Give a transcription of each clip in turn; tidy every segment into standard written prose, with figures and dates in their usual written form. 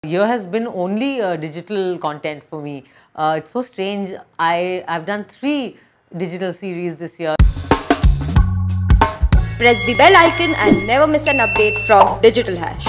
Year has been only digital content for me. It's so strange. I've done 3 digital series this year. Press the bell icon and never miss an update from Digital Hash.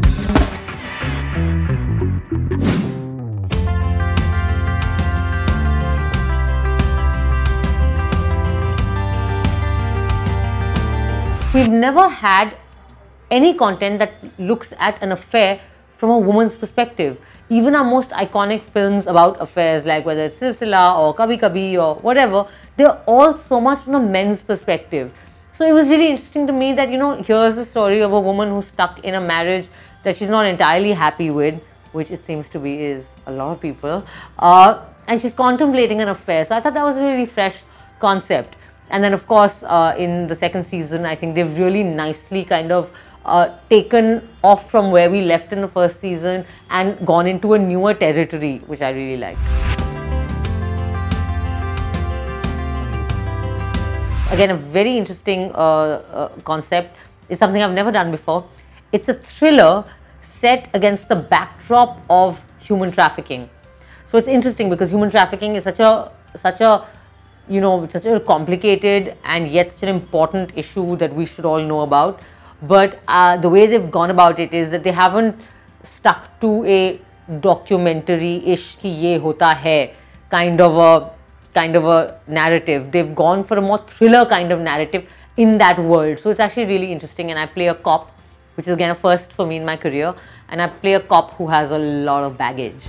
We've never had any content that looks at an affair from a woman's perspective. Even our most iconic films about affairs, like whether it's Silsila or Kabhi Kabhi or whatever, they're all so much from the men's perspective. So it was really interesting to me that, here's the story of a woman who's stuck in a marriage that she's not entirely happy with, which it seems to be is a lot of people, and she's contemplating an affair. So I thought that was a really fresh concept. And then, of course, in the second season, I think they've really nicely kind of taken off from where we left in the first season and gone into a newer territory, which I really like. Again, a very interesting concept. It's something I've never done before. It's a thriller set against the backdrop of human trafficking. So it's interesting because human trafficking is such a complicated and yet such an important issue that we should all know about. But the way they've gone about it is that they haven't stuck to a documentary-ish ki ye hota hai kind of a narrative. They've gone for a more thriller kind of narrative in that world. So it's actually really interesting, and I play a cop, which is again a first for me in my career, and I play a cop who has a lot of baggage.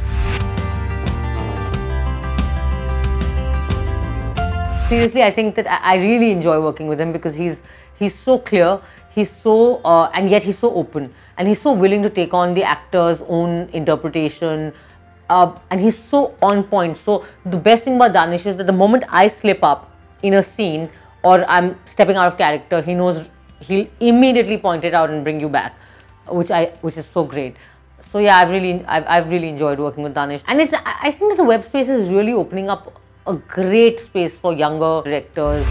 Seriously, I think that I really enjoy working with him because he's so clear, he's so and yet he's so open, and he's so willing to take on the actor's own interpretation, and he's so on point. So the best thing about Danish is that the moment I slip up in a scene or I'm stepping out of character, he knows, he'll immediately point it out and bring you back, which is so great. So yeah, I've really enjoyed working with Danish, and I think the web space is really opening up a great space for younger directors.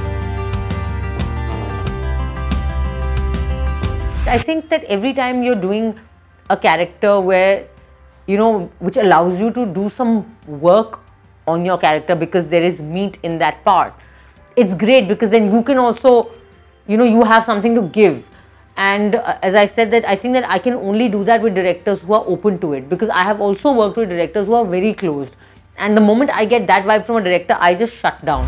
I think that every time you're doing a character where, which allows you to do some work on your character because there is meat in that part, it's great because then you can also, you have something to give. And as I said, that I think that I can only do that with directors who are open to it, because I have also worked with directors who are very closed. And the moment I get that vibe from a director, I just shut down.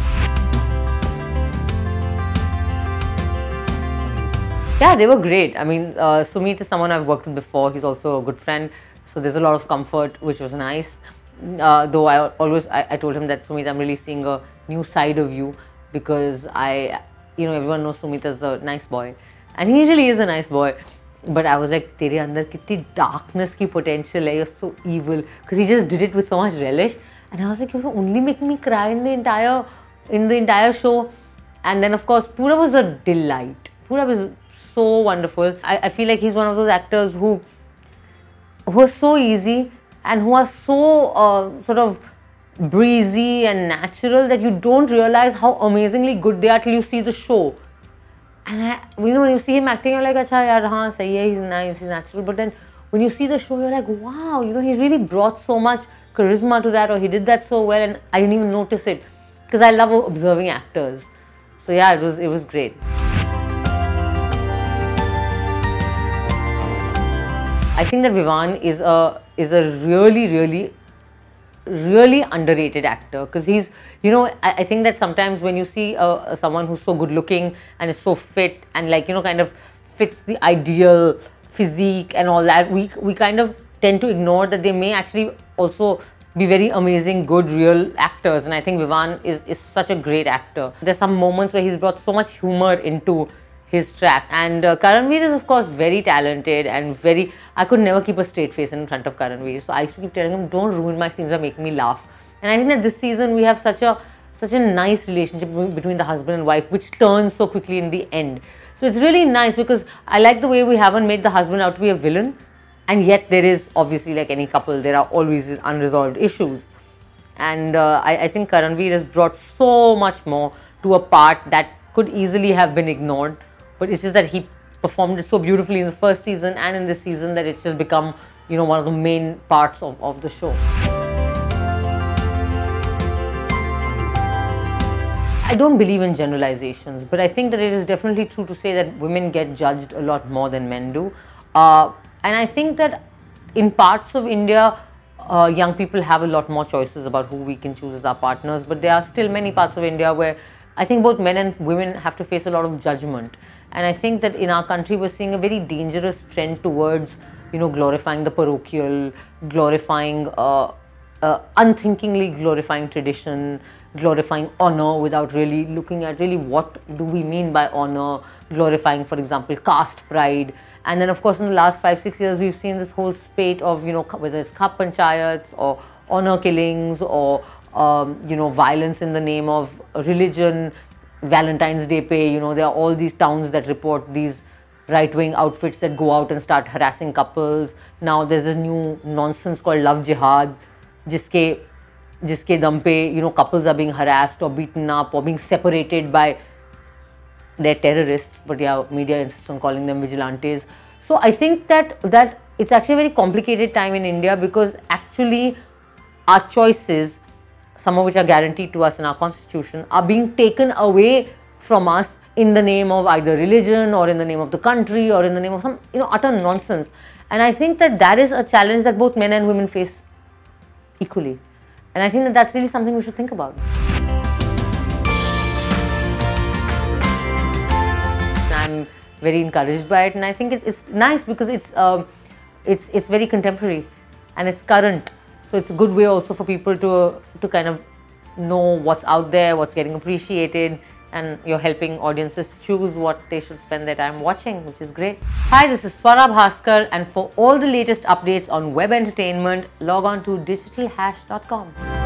Yeah, they were great. I mean, Sumit is someone I've worked with before. He's also a good friend. So there's a lot of comfort, which was nice. Though I told him that, Sumit, I'm really seeing a new side of you, because everyone knows Sumit as a nice boy. And he really is a nice boy. But I was like, tere andar kitni darkness ki potential hai, you're so evil. Because he just did it with so much relish. And I was like, you're only making me cry in the entire show. And then, of course, Pura was a delight. Pura was so wonderful. I feel like he's one of those actors who are so easy and who are so sort of breezy and natural that you don't realize how amazingly good they are till you see the show. And when you see him acting, you're like, acha yaar, haan, sahi hai, he's nice, he's natural. But then when you see the show, you're like, wow, he really brought so much charisma to that, or he did that so well, and I didn't even notice it, because I love observing actors. So yeah, it was great. I think that Vivan is a really underrated actor, because he's, I think that sometimes when you see someone who's so good looking and is so fit and kind of fits the ideal physique and all that, we kind of tend to ignore that they may actually also be very amazing, good, real actors. And I think Vivan is such a great actor. There's some moments where he's brought so much humor into his track. And Karanveer is, of course, very talented and I could never keep a straight face in front of Karanveer. So I used to keep telling him, don't ruin my scenes by making me laugh. And I think that this season we have such a nice relationship between the husband and wife, which turns so quickly in the end. So it's really nice, because I like the way we haven't made the husband out to be a villain. And yet there is, obviously, like any couple, there are always these unresolved issues. And I think Karanveer has brought so much more to a part that could easily have been ignored. But it's just that he performed it so beautifully in the first season and in this season that it's just become, one of the main parts of the show. I don't believe in generalizations, but I think that it is definitely true to say that women get judged a lot more than men do. And I think that in parts of India, young people have a lot more choices about who we can choose as our partners, but there are still many parts of India where I think both men and women have to face a lot of judgment. And I think that in our country, we're seeing a very dangerous trend towards, glorifying the parochial, glorifying, unthinkingly glorifying tradition, glorifying honor without really looking at really what do we mean by honor, glorifying, for example, caste pride. And then, of course, in the last 5-6 years, we've seen this whole spate of, whether it's khap panchayats or honor killings or, violence in the name of religion, Valentine's Day pay. There are all these towns that report these right-wing outfits that go out and start harassing couples. Now there's this new nonsense called love jihad, jiske dam pe, couples are being harassed or beaten up or being separated by their terrorists, but yeah, media insists on calling them vigilantes. So I think that it's actually a very complicated time in India, because actually our choices, some of which are guaranteed to us in our constitution, are being taken away from us in the name of either religion or in the name of the country or in the name of some utter nonsense. And I think that is a challenge that both men and women face equally. And I think that that's really something we should think about. I'm very encouraged by it, and I think it's nice because it's very contemporary and it's current. So it's a good way also for people to kind of know what's out there, what's getting appreciated, and you're helping audiences choose what they should spend their time watching, which is great. Hi, this is Swara Bhaskar, and for all the latest updates on web entertainment, log on to digitalhash.com.